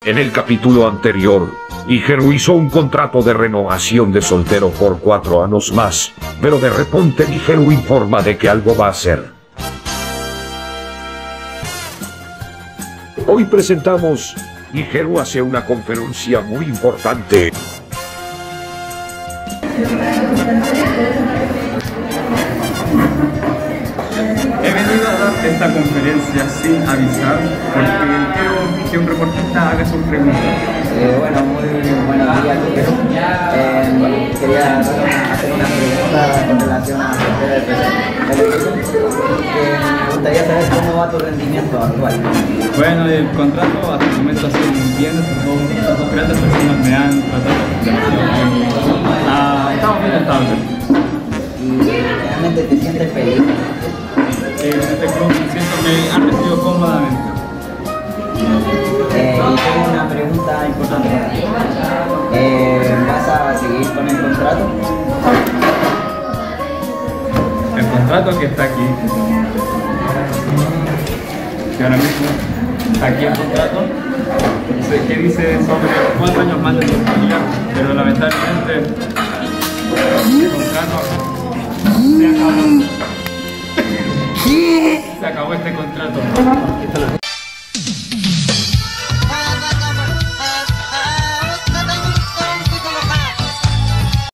En el capítulo anterior, Igeru hizo un contrato de renovación de soltero por 4 años más, pero de repente Igeru informa de que algo va a hacer. Hoy presentamos, Igeru hace una conferencia muy importante. He venido a dar esta conferencia sin avisar porque quiero que un reportista haga sus preguntas. Bueno, muy buenos días. Quería hacer una pregunta con relación a la me gustaría saber cómo va tu rendimiento actual. Bueno, el contrato hasta el momento ha sido muy bien. Estas dos grandes personas me han tratado demasiado bien. Estamos bien estables. ¿Y realmente te sientes feliz? En este club siento que han recibido cómodamente. Y tengo una pregunta importante. ¿Vas a seguir con el contrato? El contrato que está aquí, que ahora mismo está aquí el contrato, que dice sobre 4 años más de oportunidad, pero lamentablemente el contrato se acabó. Se acabó este contrato.